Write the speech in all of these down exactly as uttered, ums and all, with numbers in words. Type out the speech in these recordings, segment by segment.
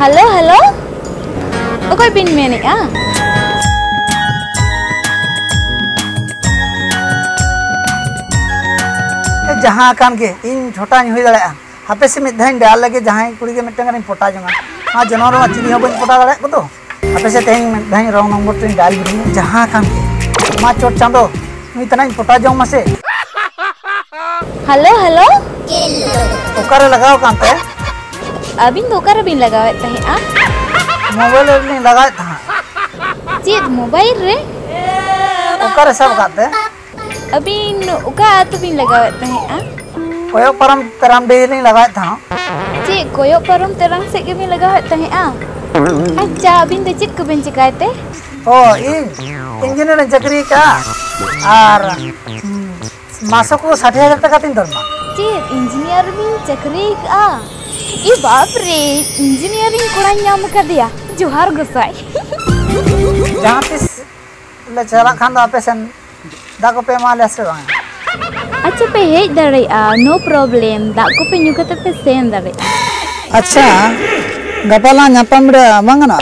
Halo, halo. Okoy bin mene ah. जहाँ कान के इन छोटा हुई दाड़ा हापे से मिद धाइन डाल लगे जहाँ कुड़ी के मिट्टन करिन पोटा जंगा हाँ जनवर मा चिली हबन पोटा दाड़ा को तो हापे से तेन मिद धाइन रंग नंबर तीन डाल बिरी जहाँ कान के मा चोट चांदो नुई तना पोटा जंग मासे हेलो हेलो ओकारे लगाओ कांते अबिन दोकारे बिन लगावे तहे आ मोबाइल रे लगाए था चेत मोबाइल रे ओकारे सब काते अबिन उका तो बिन लगावे तहे आ कोयो परम तरम दे नहीं लगाए था चे कोयो परम तरंग से के बिन लगावे तहे आ अच्छा अबिन दे चित को बिन चिकायते ओ इन इंजीनियर चाकरी का और मासो को साठ हजार टका तीन दरमा चेत इंजीनियर बिन चाकरी का ई बाप रे इंजीनियरिंग कोड़ा नाम कर दिया जोहार गोसाई जहाँ तिस ले चला खान दा पेशन दा को पे माले से बांग अच्छा पे हेज दरे आ नो प्रॉब्लम दा को पे न्यू कते पे सेन दरे अच्छा गपाला न्यापम रे बांगना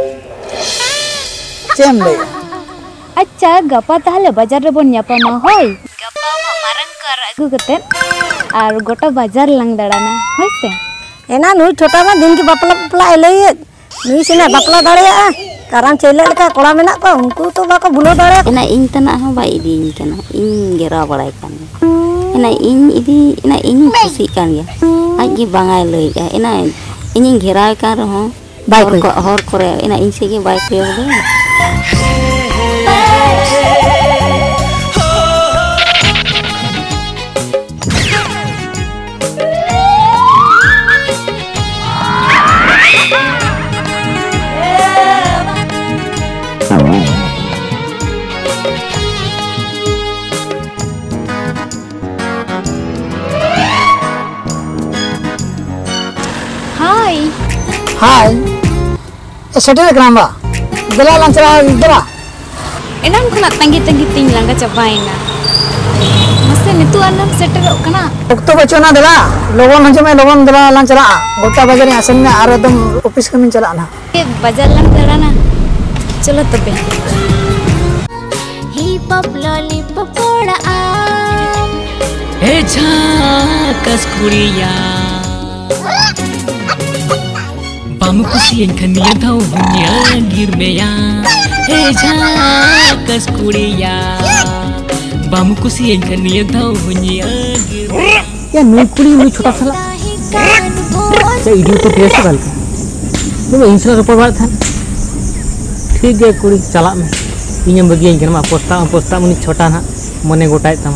चेम ले अच्छा गपा ताहले बाजार रे बोन न्यापमा होय गपा मा मारंग कर अगु कते आर गोटा बाजार लंग दड़ाना होय से एना नुई छोटा मा दिन की बापला बापला एलई नुई सेना बापला दाड़े कारण चेले लेका कोड़ा मेना को उनको तो बाको भुलो दाड़े एना इन तना हो बाई दिन कना इन गेरा बड़ाई कान एना इन इदी एना इन खुशी कान गया आज की बांगाई लई गया एना इन घेरा का रहो बाई को हर करे एना इन से के बाई को दे हाय हाय सेटल ग्रामा दला लंचरा दला एनाम खना तंगी तंगी तिंग लंगा चबाइना मसे नितु अन्नम सेटल कना तो बचोना दला लोगन हजे में लोगन दला लंचरा गोटा बाजार आसन में आर एकदम ऑफिस कमिन चला ना के बाजार लंग दड़ाना चलो तबे ही पप लॉलीपॉप कोड़ा आ ए झाकस कुड़िया बामु कुसियन खनिया धाउ हुनिया गिरमेया ए झाकस कुड़िया बामु कुसियन खनिया धाउ हुनिया गिरमेया या नुई कुड़ी नुई छोटा साला से इडियो तो टेस्ट गल तो इंसला ऊपर बात था ठीक है कुड़ी चला में इᱧ बगियन कनमा पोस्ता पोस्ता मुनि छोटा ना मने गोटाय तमा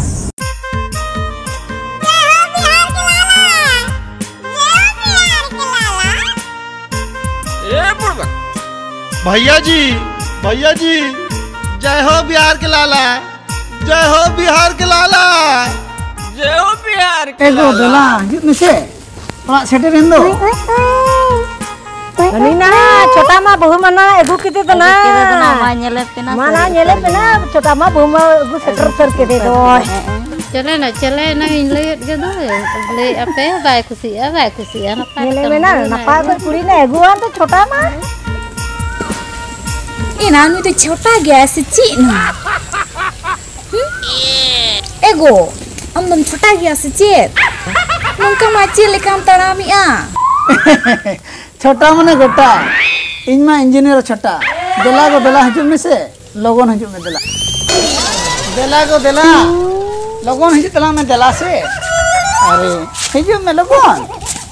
भैया जी भैया जी जय हो बिहार के लाला जय हो बिहार के लाला जय हो बिहार के एगो दला हित में से थोड़ा सेटे रहन दो अनी ना छोटा मा बहु मना एगु किते तो ना मा नेले पेना माना नेले पेना छोटा मा बहु मा एगु सेटर सर के दे दो चले ना चले ना इन ले के दो ले अपे बाय खुशी है बाय खुशी है ना नेले में ना नपा को कुड़ी ना एगु आन तो छोटा मा एना नु तो छोटा गया से ची नु एगो हम तुम छोटा गया से चेत नंका माची लेकाम तड़ामी आ छोटा मने गोटा इन मा इंजीनियर छोटा दला को दला हजू में से लोगन हजू में दला दला को दला लोगन हजू दला में दला से अरे हजू में लोगन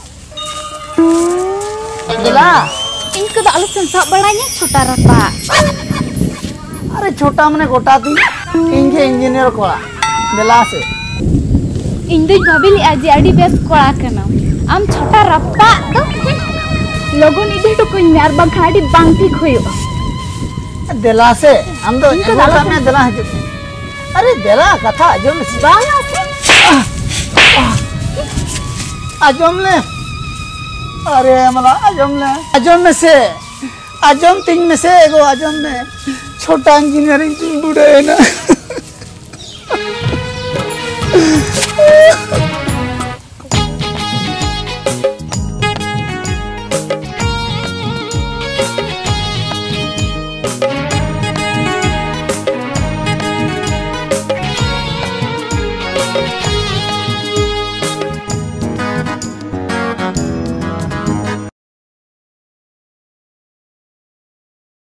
दला इनको तो आलू संसाप बड़ाnya छोटा रपा अरे छोटा मने गोटा थी इंगे इंजीनियर कोड़ा दला से इन दो भाभी आज आड़ी बेस कोड़ा कना आम छोटा रपा तो लोगों ने इधर तो कोई यार बंखाड़ी बांकी खोयो दला से हम तो दला में दला है अरे दला कथा जो में बांगा से आजम ले अरे मला आजम ले आजम में से आजम तीन में से एगो आजम में छोटा इंजीनियरिंग बुढ़े है ना